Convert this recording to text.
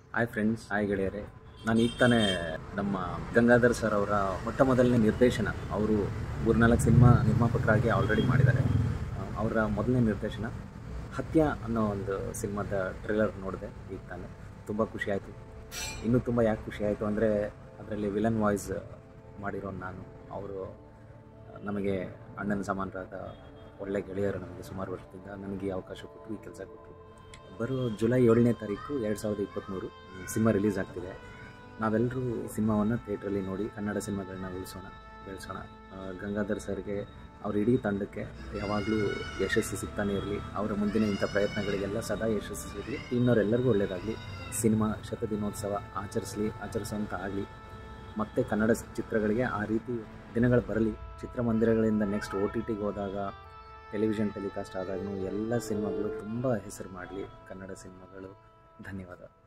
Hi friends, hi ಗೆಳೆಯರೆ. ನಾನು ಈಗ ತಾನೇ ನಮ್ಮ ಗಂಗಾಧರ್ ಸರ್ ಅವರ ಮೊಟ್ಟ ಮೊದಲನೇ ನಿರ್ದೇಶನ, ಅವರು 3-4 ಸಿನಿಮಾ ನಿರ್ಮಾಪಕರಾಗಿ ಆಲ್ರೆಡಿ ಮಾಡಿದ್ದಾರೆ. ಅವರ ಮೊದಲನೇ ನಿರ್ದೇಶನ ಹತ್ಯ ಅನ್ನೋ ಒಂದು ಸಿನಿಮಾದ ಟ್ರೇಲರ್ ನೋಡಿದೆ ಈಗ ತಾನೇ. ತುಂಬ ಖುಷಿಯಾಯಿತು. ಇನ್ನೂ ತುಂಬ ಯಾಕೆ ಖುಷಿ ಆಯಿತು ಅಂದರೆ, ಅದರಲ್ಲಿ ವಿಲನ್ ವಾಯ್ಸ್ ಮಾಡಿರೋ ನಾನು, ಅವರು ನಮಗೆ ಅಣ್ಣನ ಸಮಾನರಾದ ಒಳ್ಳೆ ಗೆಳೆಯರು. ನಮಗೆ ಸುಮಾರು ವರ್ಷದಿಂದ ನನಗೆ ಈ ಅವಕಾಶ ಕೊಟ್ಟು ಈ ಕೆಲಸ ಕೊಟ್ಟರು. ಬರೋ ಜುಲೈ 7ನೇ ತಾರೀಕು 2023 ಸಿನಿಮಾ ರಿಲೀಸ್ ಆಗ್ತಿದೆ. ನಾವೆಲ್ಲರೂ ಈ ಸಿನಿಮಾವನ್ನು ಥಿಯೇಟ್ರಲ್ಲಿ ನೋಡಿ ಕನ್ನಡ ಸಿನಿಮಾಗಳನ್ನ ಬೆಳೆಸೋಣ. ಗಂಗಾಧರ್ ಸರ್ಗೆ, ಅವ್ರ ಇಡೀ ತಂಡಕ್ಕೆ ಯಾವಾಗಲೂ ಯಶಸ್ಸು ಸಿಗ್ತಾನೆ ಇರಲಿ. ಅವರ ಮುಂದಿನ ಇಂಥ ಪ್ರಯತ್ನಗಳಿಗೆಲ್ಲ ಸದಾ ಯಶಸ್ಸು ಸಿಗಲಿ. ಟೀಮ್ನವರೆಲ್ಲರಿಗೂ ಒಳ್ಳೆಯದಾಗಲಿ. ಸಿನಿಮಾ ಶತದಿನೋತ್ಸವ ಆಚರಿಸುವಂಥ ಆಗಲಿ. ಮತ್ತು ಕನ್ನಡ ಚಿತ್ರಗಳಿಗೆ ಆ ರೀತಿ ದಿನಗಳು ಬರಲಿ. ಚಿತ್ರಮಂದಿರಗಳಿಂದ ನೆಕ್ಸ್ಟ್ OTTಗೆ ಹೋದಾಗ, ಟೆಲಿವಿಷನ್ ಟೆಲಿಕಾಸ್ಟ್ ಆದಾಗೂ ಎಲ್ಲ ಸಿನಿಮಾಗಳು ತುಂಬ ಹೆಸರು ಮಾಡಲಿ ಕನ್ನಡ ಸಿನಿಮಾಗಳು. ಧನ್ಯವಾದ.